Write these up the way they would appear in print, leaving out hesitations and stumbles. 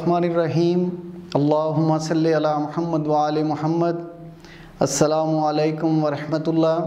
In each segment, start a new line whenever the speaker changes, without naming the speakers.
बिस्मिल्लाहिर्रहमानिर्रहीम। अल्लाहुम्मा सल्लि अला मुहम्मद व आले मुहम्मद। अस्सलामु अलैकुम व रहमतुल्लाह।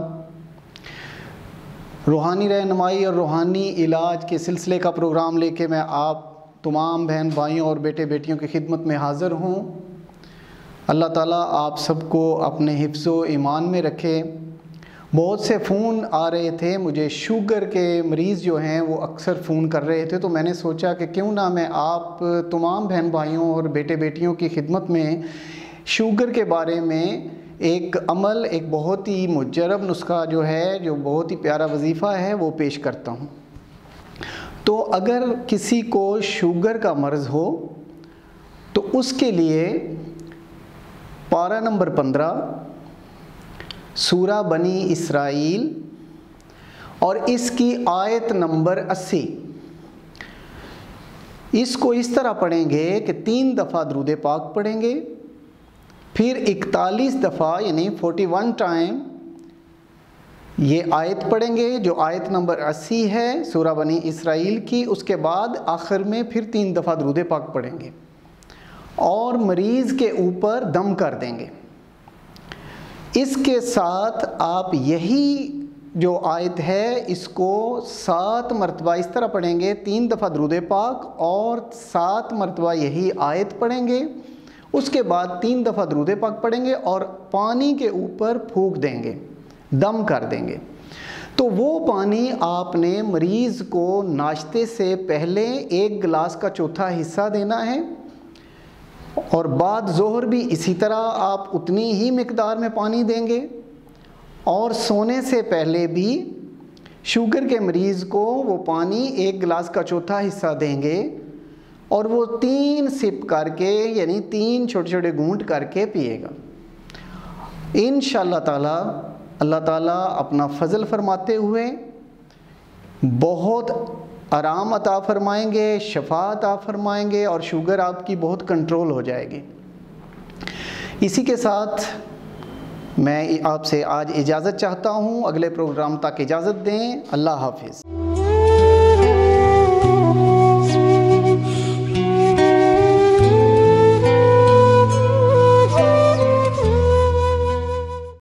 रूहानी रहनुमाई और रूहानी इलाज के सिलसिले का प्रोग्राम लेके मैं आप तमाम बहन भाइयों और बेटे बेटियों की खिदमत में हाज़िर हूँ। अल्लाह ताला आप सबको अपने हिफ्ज़ो ईमान में रखे। बहुत से फ़ोन आ रहे थे, मुझे शुगर के मरीज़ जो हैं वो अक्सर फ़ोन कर रहे थे, तो मैंने सोचा कि क्यों ना मैं आप तमाम बहन भाइयों और बेटे बेटियों की खिदमत में शुगर के बारे में एक अमल, एक बहुत ही मुजरब नुस्खा जो है, जो बहुत ही प्यारा वजीफ़ा है, वो पेश करता हूँ। तो अगर किसी को शुगर का मर्ज़ हो तो उसके लिए पारा नंबर 15 सूरा बनी इसराइल और इसकी आयत नंबर 80, इसको इस तरह पढ़ेंगे कि 3 दफ़ा दुरूद पाक पढ़ेंगे, फिर 41 दफ़ा यानी 41 टाइम ये आयत पढ़ेंगे जो आयत नंबर 80 है सूरा बनी इसराइल की। उसके बाद आखिर में फिर 3 दफ़ा दुरूद पाक पढ़ेंगे और मरीज़ के ऊपर दम कर देंगे। इसके साथ आप यही जो आयत है इसको 7 मरतबा इस तरह पढ़ेंगे, 3 दफ़ा दुरूद पाक और 7 मरतबा यही आयत पढ़ेंगे। उसके बाद 3 दफ़ा दुरूद पाक पढ़ेंगे और पानी के ऊपर फूंक देंगे, दम कर देंगे। तो वो पानी आपने मरीज़ को नाश्ते से पहले 1 गिलास का चौथा हिस्सा देना है और बाद ज़ोहर भी इसी तरह आप उतनी ही मिकदार में पानी देंगे और सोने से पहले भी शुगर के मरीज़ को वो पानी 1 गिलास का चौथा हिस्सा देंगे और वो 3 सिप करके यानी 3 छोटे छोटे घूंट करके पिएगा। इंशाअल्लाह ताला अल्लाह ताला अपना फ़ज़ल फरमाते हुए बहुत आराम अता फ़रमाएंगे, शफ़ा अता फ़रमाएंगे और शुगर आपकी बहुत कंट्रोल हो जाएगी। इसी के साथ मैं आपसे आज इजाज़त चाहता हूँ। अगले प्रोग्राम तक इजाज़त दें। अल्लाह हाफ़िज़।